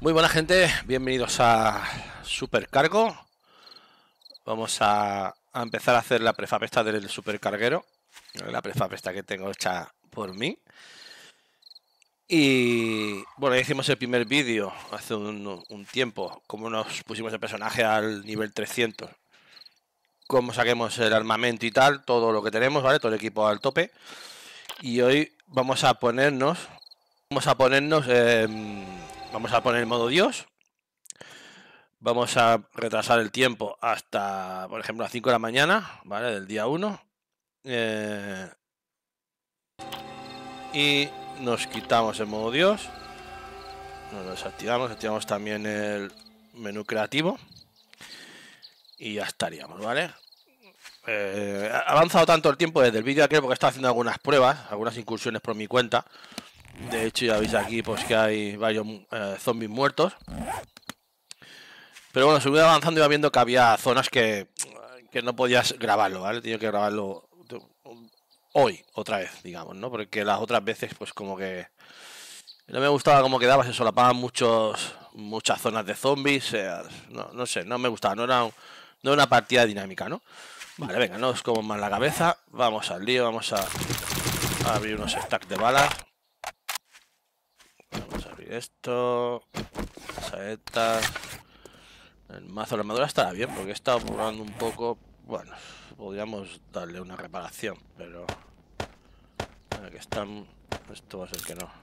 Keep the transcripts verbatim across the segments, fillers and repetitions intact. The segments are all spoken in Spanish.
Muy buena gente, bienvenidos a Supercargo. Vamos a, a empezar a hacer la prefab esta del supercarguero. La prefab esta que tengo hecha por mí. Y bueno, ya hicimos el primer vídeo hace un, un tiempo, como nos pusimos el personaje al nivel trescientos. Cómo saquemos el armamento y tal, todo lo que tenemos, ¿vale? Todo el equipo al tope. Y hoy vamos a ponernos, vamos a ponernos, eh, vamos a poner el modo Dios. Vamos a retrasar el tiempo hasta, por ejemplo, las cinco de la mañana, ¿vale? Del día uno. Eh, y nos quitamos el modo Dios. Nos desactivamos, activamos también el menú creativo. Y ya estaríamos, ¿vale? Eh, ha avanzado tanto el tiempo desde el vídeo aquel porque he estado haciendo algunas pruebas, algunas incursiones por mi cuenta. De hecho, ya veis aquí pues que hay varios eh, zombies muertos. Pero bueno, según iba avanzando iba viendo que había zonas que, que no podías grabarlo, ¿vale? Tenía que grabarlo hoy, otra vez, digamos, ¿no? Porque las otras veces, pues como que no me gustaba cómo quedaba, se solapaban muchos, muchas zonas de zombies, eh, no, no sé, no me gustaba, no era, un, no era una partida dinámica, ¿no? Vale, venga, no os como más la cabeza, vamos al lío, vamos a, a abrir unos stacks de balas. Vamos a abrir esto, saetas. El mazo de la armadura estará bien porque he estado probando un poco. Bueno, podríamos darle una reparación, pero que están. Esto va a ser que no.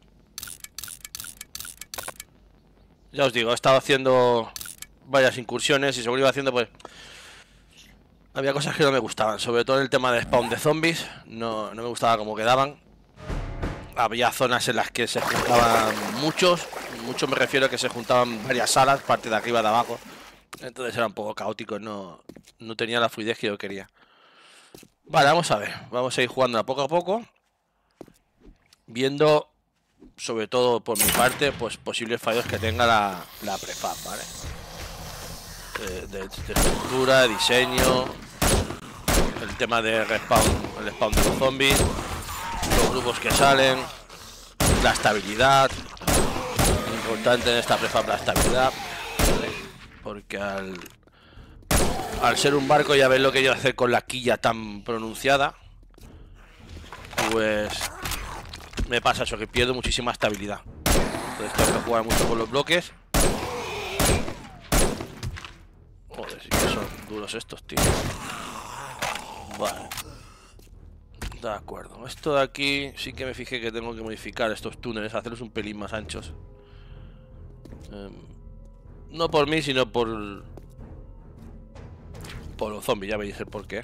Ya os digo, he estado haciendo varias incursiones y según iba haciendo, pues había cosas que no me gustaban, sobre todo el tema de spawn de zombies. No, no me gustaba cómo quedaban. Había zonas en las que se juntaban muchos. Muchos me refiero a que se juntaban varias salas, parte de arriba, de abajo. Entonces era un poco caótico, no, no tenía la fluidez que yo quería. Vale, vamos a ver. Vamos a ir jugando a poco a poco. Viendo, sobre todo por mi parte, pues posibles fallos que tenga la, la prefab, ¿vale? De, de, de estructura, de diseño. El tema de respawn, el spawn de los zombies. Los grupos que salen. La estabilidad. Importante en esta prefab la estabilidad, porque al, al ser un barco, ya ves lo que yo hacer con la quilla tan pronunciada, pues me pasa eso, que pierdo muchísima estabilidad. Entonces tengo que jugar mucho con los bloques. Joder, sí que son duros estos, tío. Vale, de acuerdo. Esto de aquí sí que me fijé que tengo que modificar estos túneles, hacerlos un pelín más anchos. No por mí, sino por por los zombies, ya veis el porqué.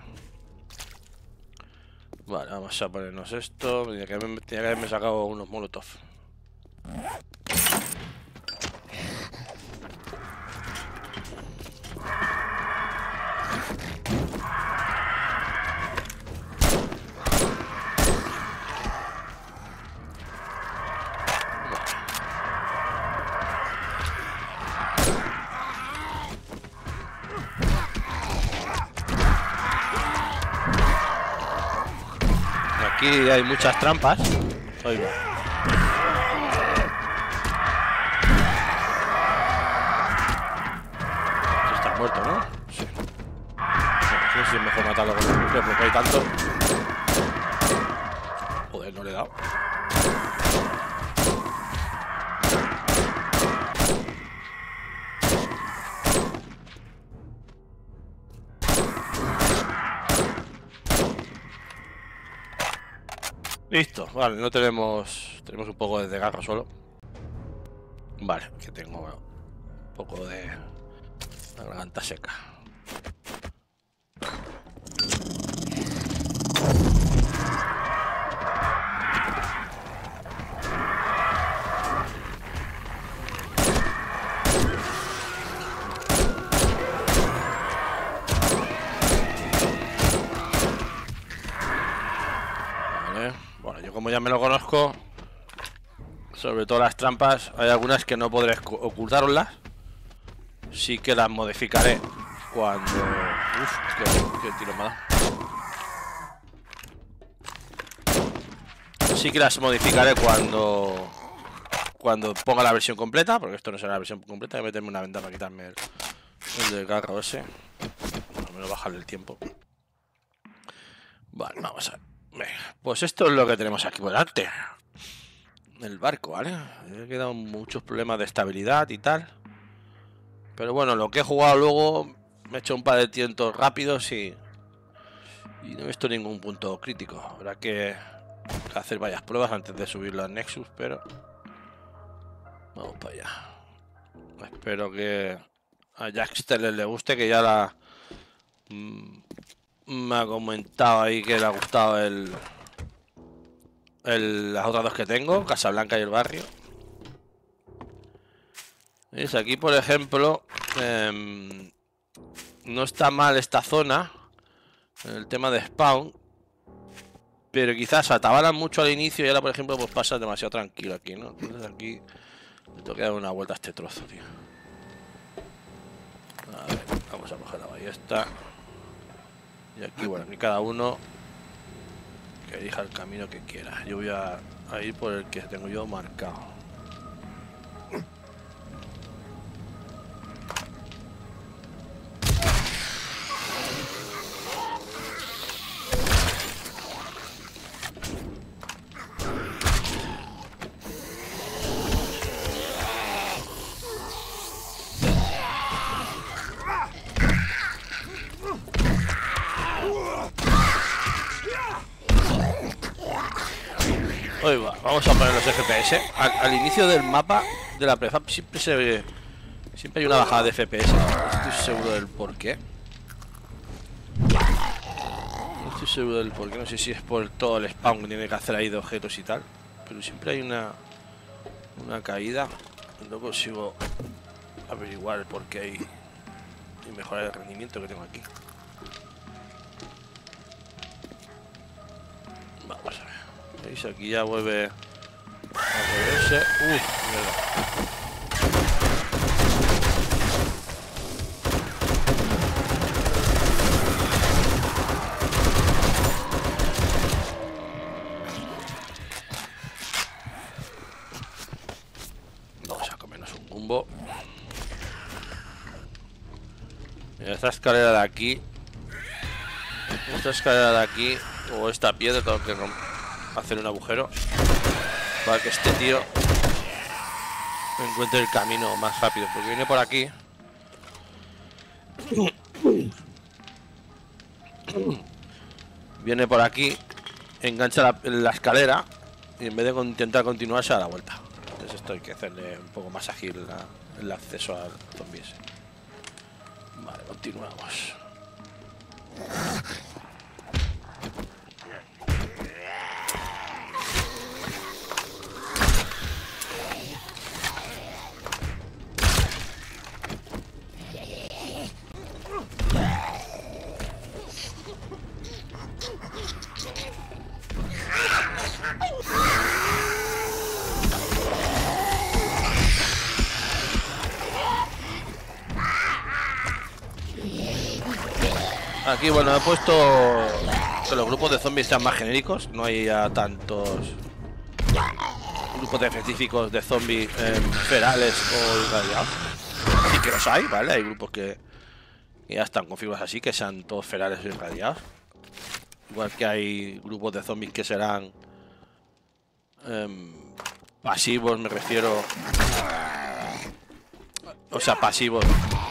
Vale, vamos a ponernos esto. Tenía que haberme, tenía que haberme sacado unos molotov. Aquí hay muchas trampas. Oiga. Está muerto, ¿no? Sí. No sé si es mejor matarlo con el rifle porque hay tanto. Joder, no le he dado. Listo, vale, no tenemos. Tenemos un poco de desgarro solo. Vale, que tengo bueno, un poco de garganta seca. Como ya me lo conozco, sobre todo las trampas, hay algunas que no podré ocultarlas. Sí que las modificaré cuando... Uf, qué, qué tiro me da. Sí que las modificaré cuando cuando ponga la versión completa, porque esto no será la versión completa, voy a meterme una ventana para quitarme el, el del carro ese. Al menos bajarle el tiempo. Vale, vamos a ver. Venga, pues esto es lo que tenemos aquí por delante. El barco, ¿vale? He quedado muchos problemas de estabilidad y tal. Pero bueno, lo que he jugado luego me he hecho un par de tientos rápidos y, y no he visto ningún punto crítico. Habrá que hacer varias pruebas antes de subirlo al Nexus, pero vamos para allá. Espero que a Jackster le guste, que ya la mmm, me ha comentado ahí que le ha gustado el, el las otras dos que tengo, Casablanca y el barrio. ¿Veis? Aquí, por ejemplo, eh, no está mal esta zona en el tema de spawn, pero quizás atabalan mucho al inicio y ahora, por ejemplo, pues pasa demasiado tranquilo aquí, ¿no? Entonces aquí me tengo que dar una vuelta a este trozo, tío. A ver, vamos a coger la ballesta. Y aquí, bueno, aquí cada uno que elija el camino que quiera. Yo voy a, a ir por el que tengo yo marcado. Hoy va, vamos a poner los F P S. Al, al inicio del mapa de la prefab siempre se ve, siempre hay una bajada de F P S. No estoy seguro del por qué. No estoy seguro del por qué. No sé si es por todo el spawn que tiene que hacer ahí de objetos y tal. Pero siempre hay una una caída. No consigo averiguar el por qué hay y mejorar el rendimiento que tengo aquí. Vamos a ver. ¿Veis? Aquí ya vuelve a moverse. Uy, mierda. Vamos a comernos un gumbo. Mira, esta escalera de aquí. Esta escalera de aquí. O esta piedra tengo que romper. Hacer un agujero para que este tío encuentre el camino más rápido, porque viene por aquí. Viene por aquí, engancha la, la escalera y en vez de intentar continuar se da la vuelta. Entonces esto hay que hacerle un poco más ágil la, el acceso al zombie ese. Vale, continuamos. Aquí, bueno, he puesto que los grupos de zombies sean más genéricos. No hay ya tantos grupos específicos de zombies eh, ferales o irradiados. Sí que los hay, ¿vale? Hay grupos que ya están configurados así, que sean todos ferales o irradiados. Igual que hay grupos de zombies que serán eh, pasivos, me refiero. O sea, pasivos.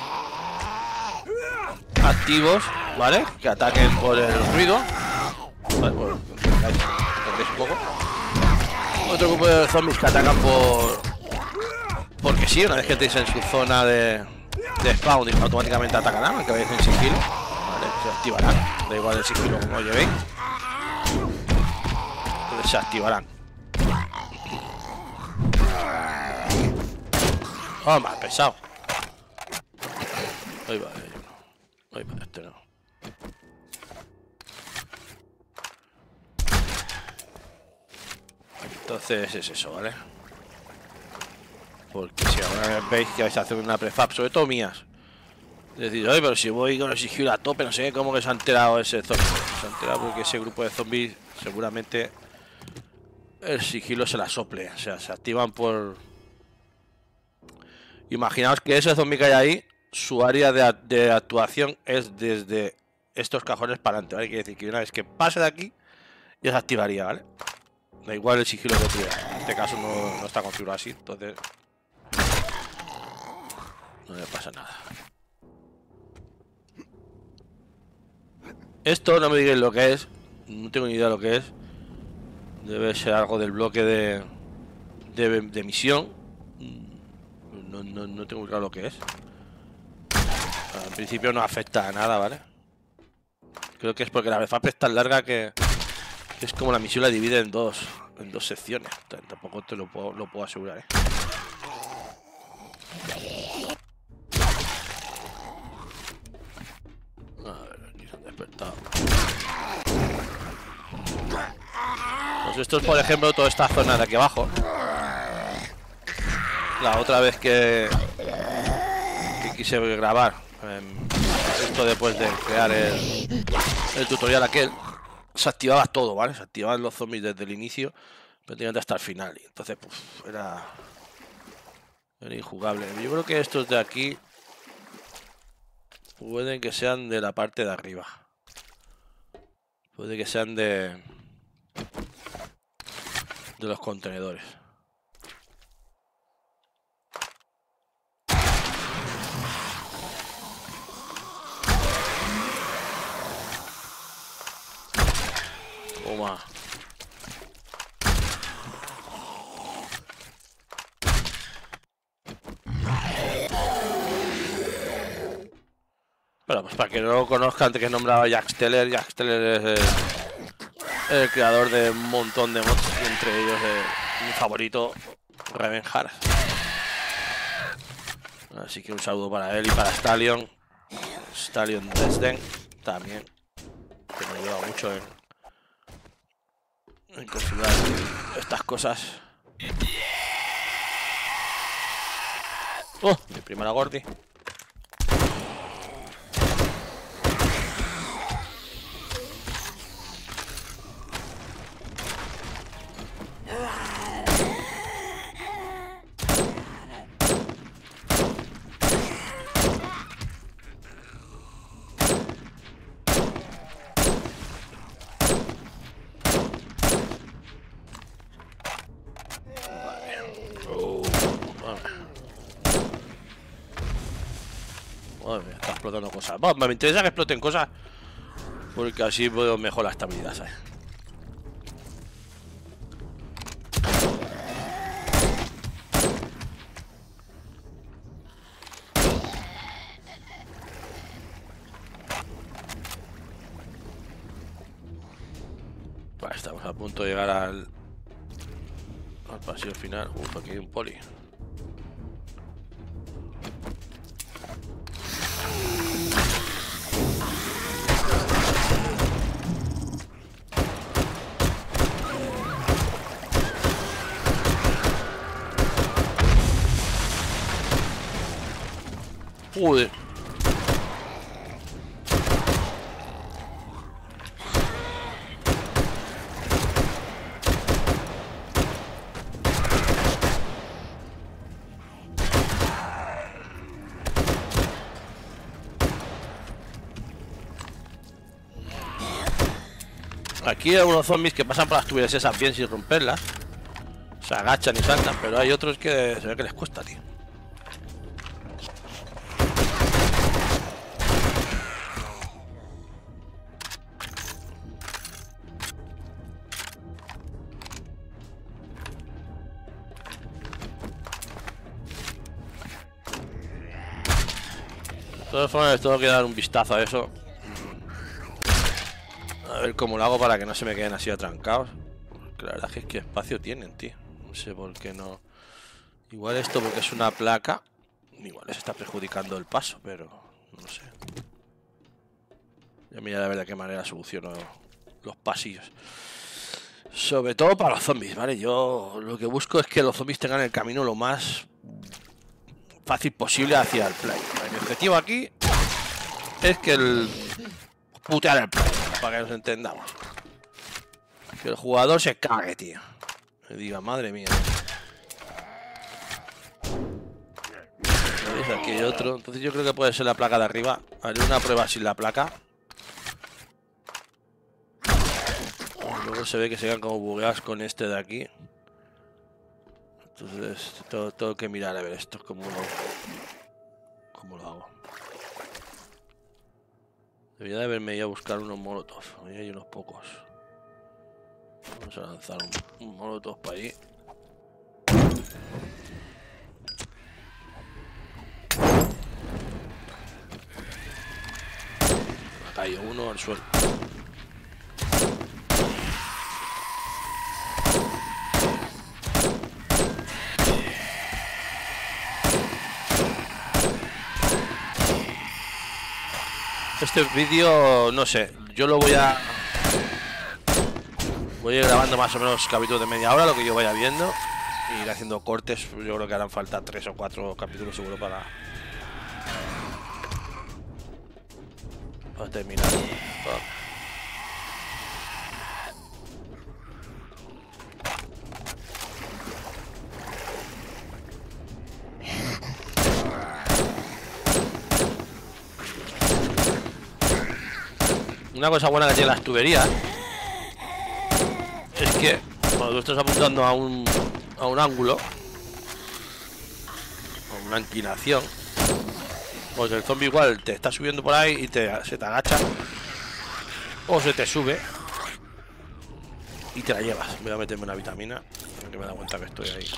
Activos, ¿vale? Que ataquen por el ruido. Vale, pues, entendéis un poco. Otro grupo de zombies que atacan por... Porque sí, una vez que estéis en su zona de, de spawn, automáticamente atacarán, aunque vayáis en sigilo. Vale, se activarán. Da igual el sigilo como lo llevéis. Entonces se activarán. Oh, más pesado. Ahí va, ahí va. Ahí va, este no. Entonces es eso, ¿vale? Porque si ahora veis que vais a hacer una prefab, sobre todo mías, decís, oye, pero si voy con el sigilo a tope, no sé cómo que se ha enterado ese zombie. Se ha enterado porque ese grupo de zombies seguramente el sigilo se la sople. O sea, se activan por, Imaginaos que ese zombie que hay ahí, su área de, de actuación es desde estos cajones para adelante, ¿vale? Quiere decir que una vez que pase de aquí, ya se activaría, ¿vale? Da igual el sigilo que tuviera. En este caso no, no está configurado así, entonces no le pasa nada. Esto no me digáis lo que es. No tengo ni idea de lo que es. Debe ser algo del bloque de, de, de misión. No, no, no tengo claro lo que es. Al principio no afecta a nada, ¿vale? Creo que es porque la prefab es tan larga que, que es como la misión la divide en dos, en dos secciones. Tampoco te lo puedo, lo puedo asegurar, ¿eh? A ver, aquí se han despertado. Pues esto es, por ejemplo, toda esta zona de aquí abajo. La otra vez que, que quise grabar eh, esto después de crear el, el tutorial aquel, se activaba todo, ¿vale? Se activaban los zombies desde el inicio, prácticamente hasta el final. Y entonces, pues, era, era injugable. Yo creo que estos de aquí pueden que sean de la parte de arriba. Puede que sean de, de los contenedores. Toma. Bueno, pues para que no lo conozcan, antes que nombraba Jack Steller, Jack Steller es el, el creador de un montón de mods, entre ellos de mi favorito, Revenjar. Así que un saludo para él y para Stallion. Stallion Dresden también, que me ayuda mucho en, en configurar estas cosas. ¡Oh! Mi primera Gordy. Está explotando cosas. Bueno, me interesa que exploten cosas porque así puedo mejorar la estabilidad, ¿sabes? Vale, estamos a punto de llegar al al pasillo final. Uf, aquí hay un poli. Joder. Aquí hay unos zombies que pasan por las tuberías esas bien sin romperlas. Se agachan y saltan, pero hay otros que se ve que les cuesta, tío. De todas formas, tengo que dar un vistazo a eso. A ver cómo lo hago para que no se me queden así atrancados. Porque la verdad es que, ¿qué espacio tienen, tío? No sé por qué no. Igual esto porque es una placa. Igual les está perjudicando el paso, pero no sé. Ya mira a ver de qué manera soluciono los pasillos. Sobre todo para los zombies, ¿vale? Yo lo que busco es que los zombies tengan el camino lo más fácil posible hacia el play. Mi objetivo aquí es que el putear el play, para que nos entendamos. Que el jugador se cague, tío. Me diga, madre mía. ¿Veis? Aquí hay otro. Entonces yo creo que puede ser la placa de arriba. Haré una prueba sin la placa. Luego se ve que se quedan como bugueados con este de aquí. Entonces tengo, tengo que mirar a ver esto cómo lo, cómo lo hago. Debería de haberme ido a buscar unos molotov. Ahí hay unos pocos. Vamos a lanzar un, un molotov para ahí. Ha caído uno al suelo. Este vídeo, no sé, yo lo voy a... Voy a ir grabando más o menos capítulos de media hora, lo que yo vaya viendo. Y ir haciendo cortes, yo creo que harán falta tres o cuatro capítulos seguro para... Para terminar. Una cosa buena que tiene las tuberías es que cuando tú estás apuntando a un, a un ángulo, a una inclinación, pues el zombie igual te está subiendo por ahí y te, se te agacha o se te sube y te la llevas. Voy a meterme una vitamina, que me da cuenta que estoy ahí.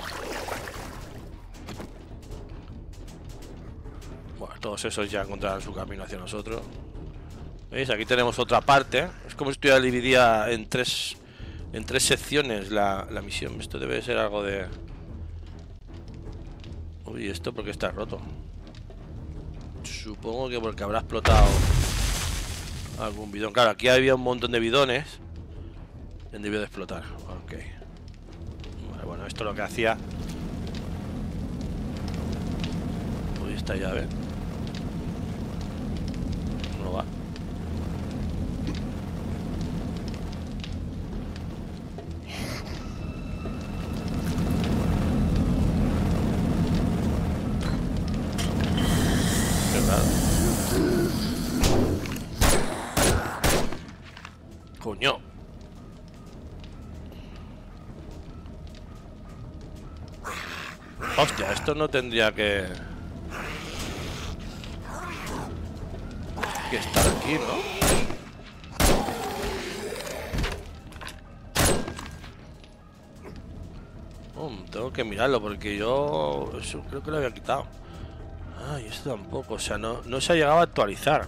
Bueno, todos esos ya encontrarán su camino hacia nosotros. ¿Veis? Aquí tenemos otra parte. Es como si estuviera dividida en tres en tres secciones la, la misión. Esto debe ser algo de... Uy, ¿esto por qué está roto? Supongo que porque habrá explotado algún bidón. Claro, aquí había un montón de bidones. Y debió de explotar. Ok. Bueno, bueno, esto es lo que hacía... Uy, esta llave. No va. Coño. Hostia, esto no tendría que... que estar aquí, ¿no? Oh, tengo que mirarlo porque yo... Eso creo que lo había quitado. Ah, y esto tampoco. O sea, no, no se ha llegado a actualizar.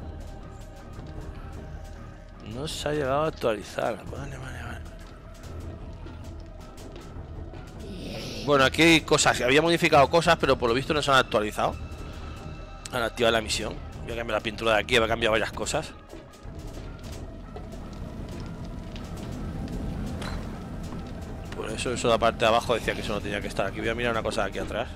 No se ha llegado a actualizar. Vale, vale, vale. Bueno, aquí hay cosas. Había modificado cosas, pero por lo visto no se han actualizado. Han activado la misión. Voy a cambiar la pintura de aquí. Voy a cambiar varias cosas. Por eso, eso de la parte de abajo decía que eso no tenía que estar. Aquí voy a mirar una cosa de aquí atrás.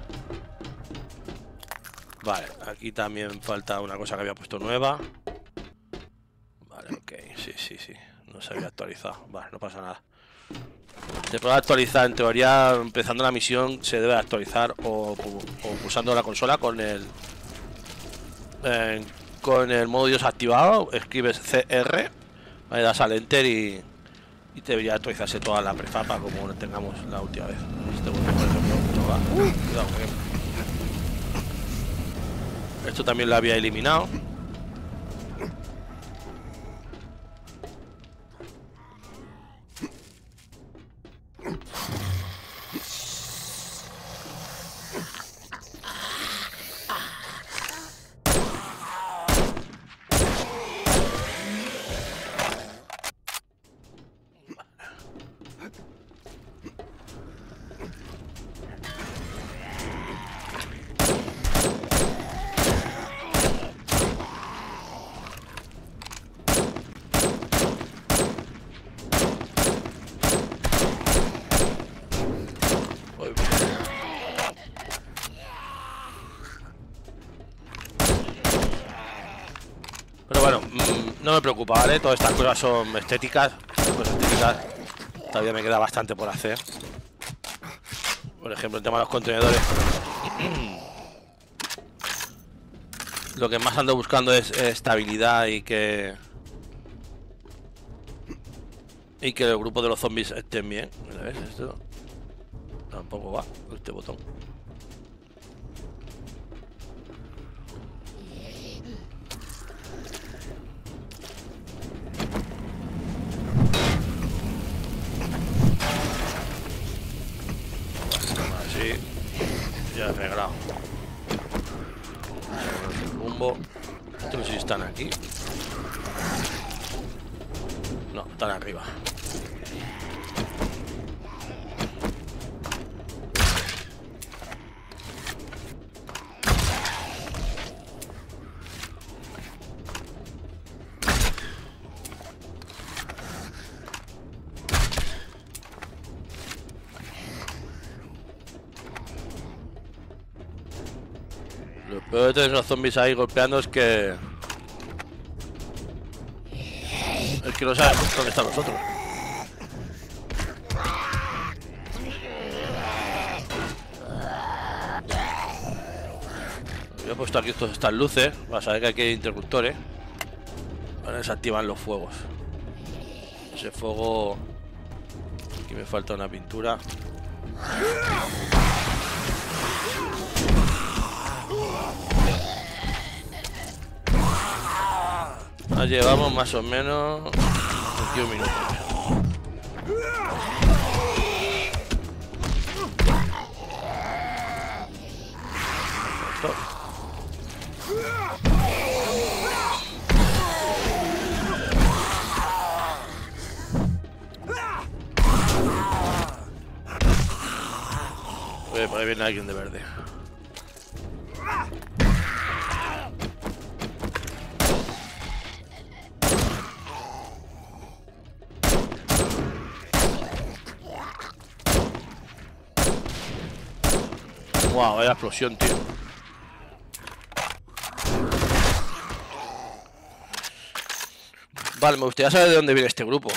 Vale, aquí también falta una cosa que había puesto nueva. Vale, ok, sí, sí, sí. No se había actualizado. Vale, no pasa nada. Se puede actualizar, en teoría, empezando la misión se debe actualizar o, o pulsando la consola con el eh, con el modo Dios activado, escribes C R, le das al enter y, y debería actualizarse toda la prefapa como tengamos la última vez. Este botón, por ejemplo, no va. Uh, cuidado, que... Esto también lo había eliminado. Pero bueno, mmm, no me preocupa, ¿vale? Todas estas cosas son estéticas. Pues estéticas. Todavía me queda bastante por hacer. Por ejemplo, el tema de los contenedores. lo que más ando buscando es estabilidad y que... Y que el grupo de los zombies estén bien. Mira, ¿ves? Esto tampoco va, este botón. Así, ya he arreglado. Rumbo. No sé si están aquí. No, están arriba. Lo peor de tener unos zombies ahí golpeando es que... Es que no sabe dónde están los otros. Yo he puesto aquí todas estas luces para saber que aquí hay interruptores. Ahora se activan los fuegos. Ese fuego... Aquí me falta una pintura. Nos llevamos más o menos veintiún minutos. Esto. Oye, por ahí viene alguien de verde. Wow, vaya explosión, tío. Vale, me gustaría saber de dónde viene este grupo.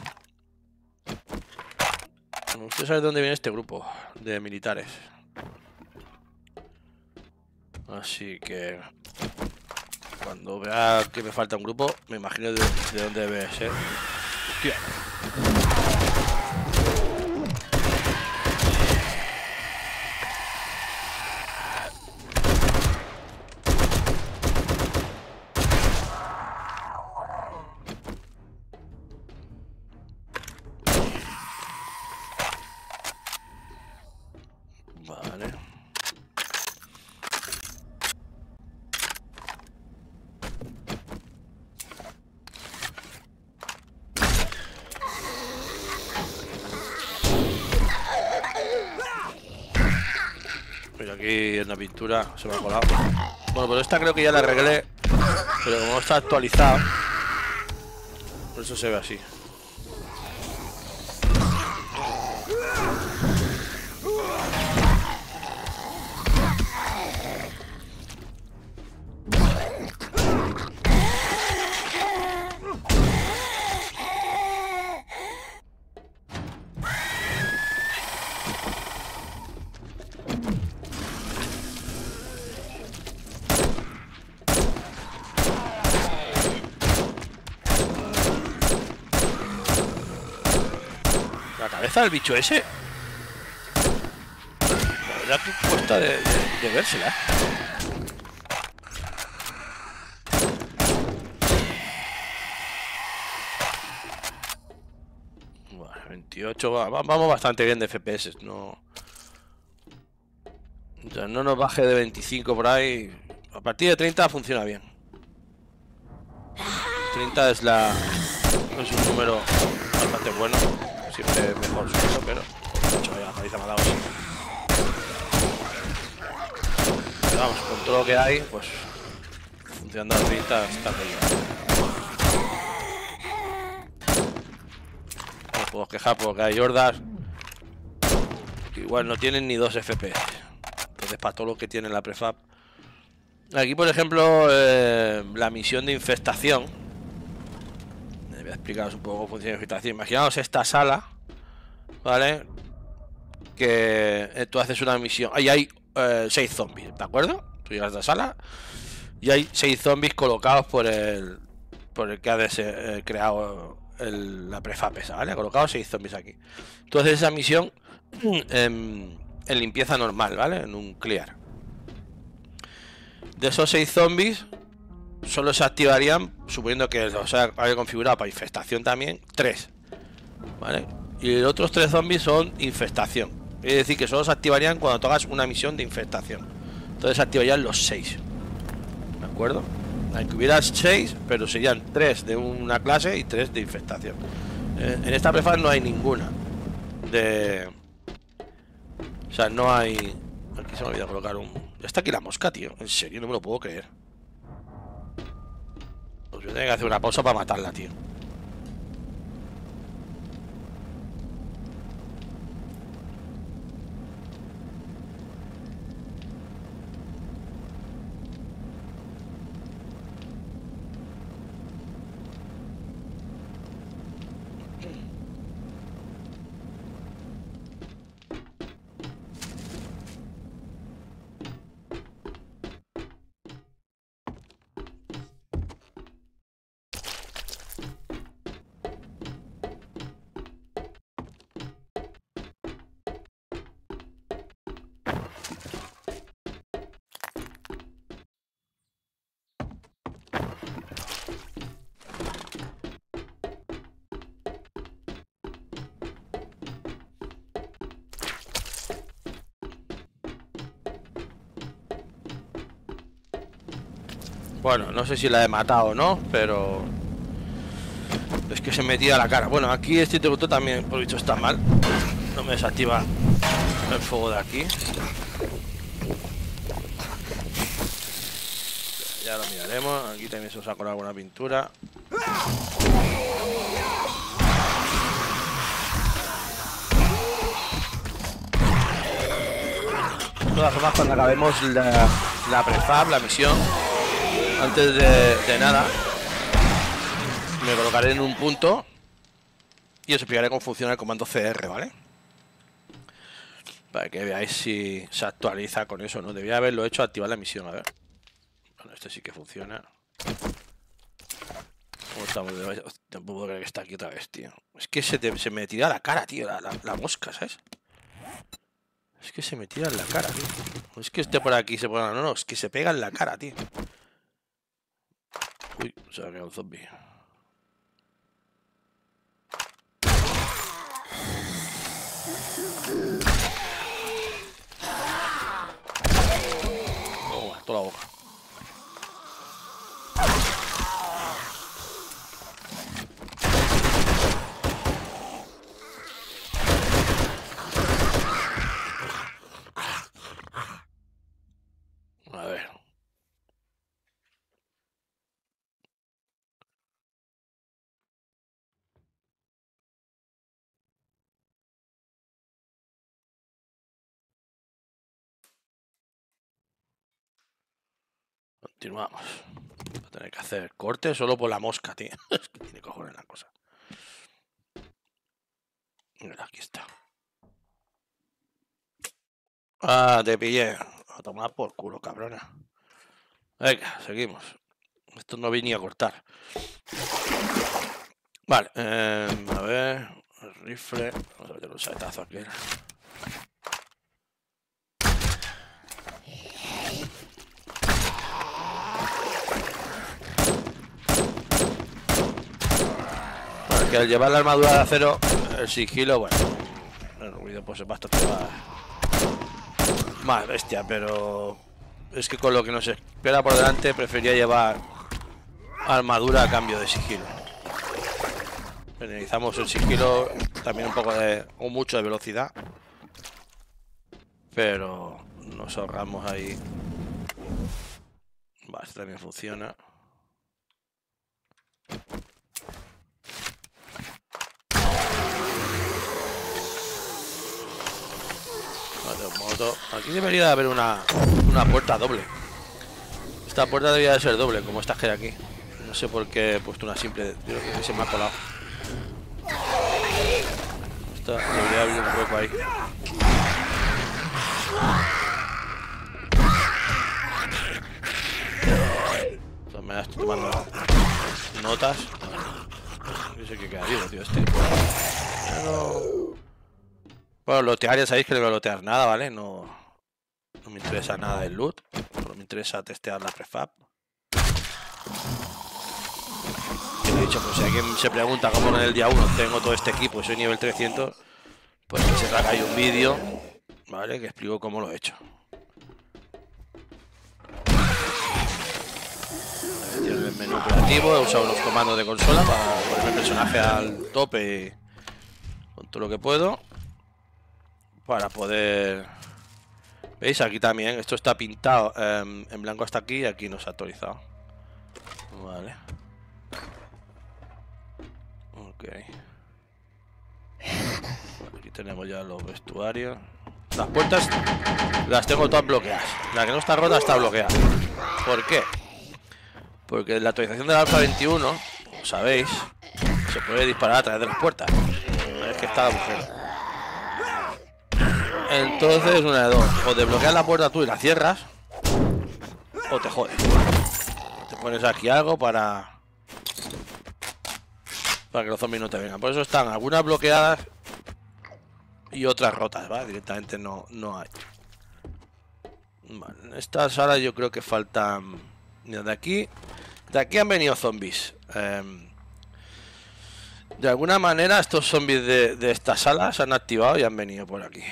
Me gustaría saber de dónde viene este grupo de militares. Así que... Cuando vea que me falta un grupo, me imagino de, de dónde debe ser. Hostia. Vale. Mira, aquí en la pintura se me ha colado. Bueno, pero esta creo que ya la arreglé. Pero como está actualizado, por eso se ve así. La cabeza del bicho ese. La verdad que cuesta de, de, de vérsela. Bueno, veintiocho, va, vamos bastante bien de F P S, no... O sea, no nos baje de veinticinco por ahí. A partir de treinta funciona bien. treinta es la... es un número bastante bueno. Siempre mejor suelo, pero... La paliza me ha dado así. Pero vamos, con todo lo que hay, pues... Funcionando a treinta está bien. No me puedo quejar porque hay hordas que igual no tienen ni dos F P S. Entonces, para todo lo que tiene la prefab. Aquí, por ejemplo, eh, la misión de infestación. Me voy a explicaros un poco cómo funciona la infestación. Imaginaos esta sala, ¿vale? Que eh, tú haces una misión. Ahí hay eh, seis zombies, ¿de acuerdo? Tú llegas a la sala Y hay seis zombies colocados por el por el que ha des, eh, creado el, la prefab esa, ¿vale? Ha colocado seis zombies aquí. Entonces esa misión en, en limpieza normal, ¿vale? En un clear. De esos seis zombies solo se activarían, suponiendo que los haya configurado para infestación también, tres, ¿vale? Y los otros tres zombies son infestación. Es decir, que solo se activarían cuando tocas una misión de infestación. Entonces se activarían los seis. ¿De acuerdo? Aunque hubiera seis, pero serían tres de una clase y tres de infestación. Eh, en esta prefab no hay ninguna de... O sea, no hay... Aquí se me olvidó colocar un... Ya está aquí la mosca, tío. En serio, no me lo puedo creer. Pues voy a tener que hacer una pausa para matarla, tío. Bueno, no sé si la he matado o no, pero... Es que se me tira la cara. Bueno, aquí este interruptor también, por dicho, está mal. No me desactiva el fuego de aquí. Ya lo miraremos. Aquí también se os ha colado alguna pintura. De todas formas, cuando acabemos la, la prefab, la misión, antes de, de nada, me colocaré en un punto y os explicaré cómo funciona el comando C R, ¿vale? Para que veáis si se actualiza con eso, ¿no? Debía haberlo hecho activar la misión, a ver. Bueno, este sí que funciona. ¿Cómo estamos? Tampoco puedo creer que está aquí otra vez, tío. Es que se, te, se me tira la cara, tío, la, la, la mosca, ¿sabes? Es que se me tira en la cara, tío. No es que esté por aquí se ponga... No, no, es que se pega en la cara, tío. Uy, se ha quedado un zombie. Oh, toda la boca. A ver. Continuamos. Voy a tener que hacer corte solo por la mosca, tío. Es que tiene cojones la cosa. Mira, aquí está. Ah, te pillé. A tomar por culo, cabrona. Venga, seguimos. Esto no vine a cortar. Vale, eh, a ver. El rifle. Vamos a meter un saetazo aquí. Que al llevar la armadura de acero, el sigilo, bueno, el ruido pues es bastante más, más bestia, pero es que con lo que nos espera por delante prefería llevar armadura a cambio de sigilo. Penalizamos el sigilo, también un poco de, o mucho de velocidad, pero nos ahorramos ahí. Vale, esto también funciona. Moto. Aquí debería haber una, una puerta doble. Esta puerta debería de ser doble, como esta que hay aquí. No sé por qué he puesto una simple. Creo que se me ha colado. Esta debería haber un hueco ahí. tomando notas. No sé qué queda vivo, tío, este. Pero... Bueno, lotear, ya sabéis que no voy a lotear nada, ¿vale? No, no me interesa nada del loot. Solo me interesa testear la prefab. Y lo he dicho, pues si alguien se pregunta cómo en el día uno tengo todo este equipo y soy nivel trescientos, pues que se traga ahí un vídeo, ¿vale? Que explico cómo lo he hecho. Tiene el menú operativo, he usado los comandos de consola para poner el personaje al tope con todo lo que puedo. Para poder... ¿Veis? Aquí también, esto está pintado eh, en blanco hasta aquí y aquí no se ha actualizado. Vale. Ok. Bueno, aquí tenemos ya los vestuarios. Las puertas las tengo todas bloqueadas. La que no está rota está bloqueada. ¿Por qué? Porque en la actualización de la alfa veintiuno, sabéis, se puede disparar a través de las puertas. Es que está la agujero. Entonces, una de dos. O desbloqueas la puerta tú y la cierras, o te jodes. Te pones aquí algo para... Para que los zombies no te vengan. Por eso están algunas bloqueadas y otras rotas, ¿vale? Directamente no, no hay. Vale, en esta sala yo creo que faltan... Mira, de aquí... De aquí han venido zombies. Eh, de alguna manera estos zombies de, de esta sala se han activado y han venido por aquí.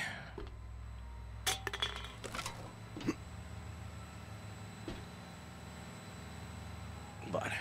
Vale.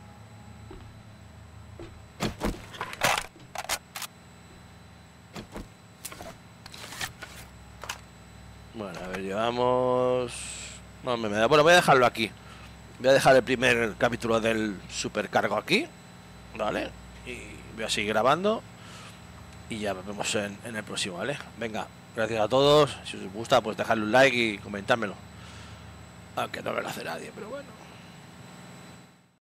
Bueno, a ver, llevamos... No, me da... Bueno, voy a dejarlo aquí. Voy a dejar el primer capítulo del supercargo aquí, ¿vale? Y voy a seguir grabando. Y ya nos vemos en, en el próximo, ¿vale? Venga, gracias a todos. Si os gusta, pues dejadle un like y comentármelo. Aunque no me lo hace nadie, pero bueno.